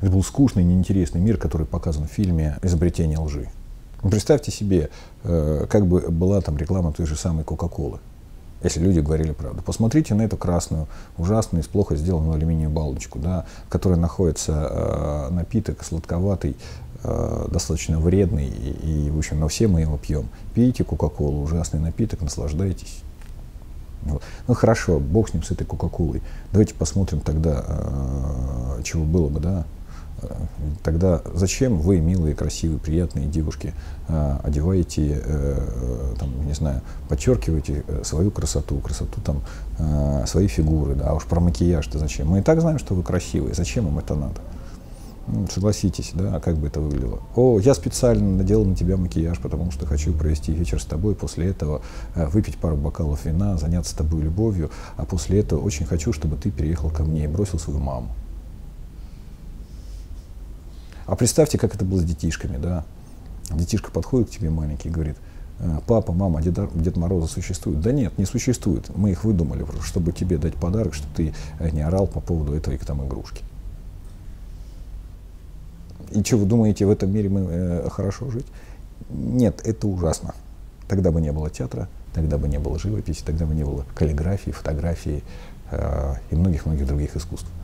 Это был скучный, неинтересный мир, который показан в фильме «Изобретение лжи». Представьте себе, как бы была там реклама той же самой Кока-Колы, если люди говорили правду. Посмотрите на эту красную, ужасную, из плохо сделанную алюминиевую баночку, да, в которой находится напиток сладковатый, достаточно вредный, и, в общем, но все мы его пьем. Пейте Кока-Колу, ужасный напиток, наслаждайтесь. Вот. Ну хорошо, бог с ним, с этой Кока-Колой. Давайте посмотрим тогда, чего было бы, да. Тогда зачем вы, милые, красивые, приятные девушки, одеваете, там, не знаю, подчеркиваете свою красоту там, своей фигуры, да, а уж про макияж-то зачем? Мы и так знаем, что вы красивые, зачем им это надо? Согласитесь, да, как бы это выглядело. О, я специально надел на тебя макияж, потому что хочу провести вечер с тобой, после этого выпить пару бокалов вина, заняться с тобой любовью, а после этого очень хочу, чтобы ты переехал ко мне и бросил свою маму. А представьте, как это было с детишками, да. Детишка подходит к тебе маленький и говорит: папа, мама, Дед Мороза существует? Да нет, не существует. Мы их выдумали, чтобы тебе дать подарок, чтобы ты не орал по поводу этой там игрушки. И что, вы думаете, в этом мире мы хорошо жить? Нет, это ужасно. Тогда бы не было театра, тогда бы не было живописи, тогда бы не было каллиграфии, фотографии и многих-многих других искусств.